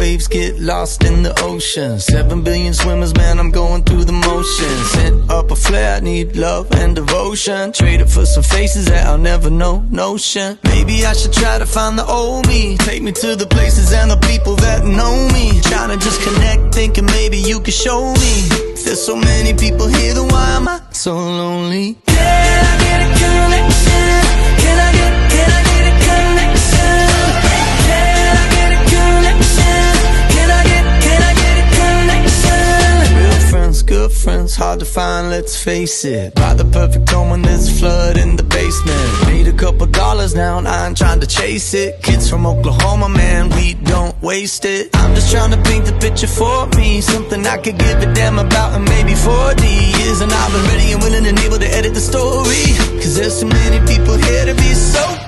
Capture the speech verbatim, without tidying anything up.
waves get lost in the ocean. Seven billion swimmers, man, I'm going through the motions. Sent up a flare, I need love and devotion. Trade it for some faces that I'll never know, notion. Maybe I should try to find the old me. Take me to the places and the people that know me. Trying to just connect, thinking maybe you could show me. If there's so many people here, then why am I so lonely? Can I get a connection? Can I get, can I get a connection? Can I get a connection? Can I get, can I get a connection? Real friends, good friends, hard to find, let's face it. Buy the perfect home when there's a flood in the basement. Made a couple dollars now and I ain't trying to chase it. Kids from Oklahoma, man, we don't waste it. I'm just trying to paint the picture for me, something I could give a damn about in maybe forty years. And I've been ready and willing and able to edit the story, cause there's so many people here to be so